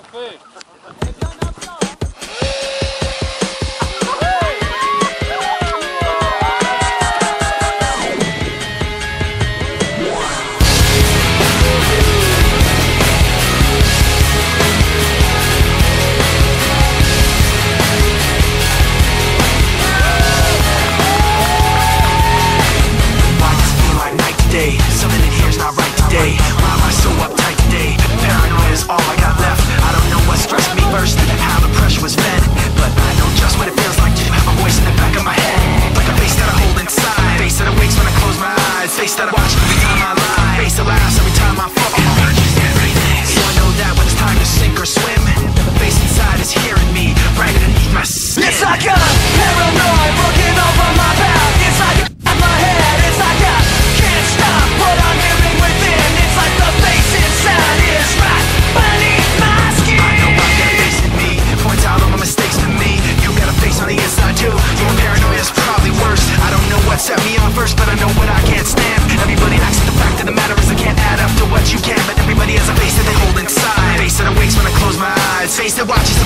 fait. Something in here's not right today. Why am I so uptight today? Paranoia is all I got left. I don't know what stressed me first, how the pressure was fed, but I know just what it feels like to have a voice in the back of my head, like a face that I hold inside, face that awakes when I close my eyes, face that I watch every time I lie, face that laughs every time I fall. So I know that when it's time to sink or swim, the face inside is hearing me right underneath my skin. It's like a paranoid looking over my back. It's like my head. It's like I can't stop what I'm hearing within. It's like the face inside is right beneath my skin. I know I've got a face in me, points out all my mistakes to me. You got a face on the inside too. Your paranoia is probably worse. I don't know what set me on first, but I know what I can't stand. Everybody acts like the fact of the matter is I can't add up to what you can, but everybody has a face that they hold inside, face that awakes when I close my eyes, face that watches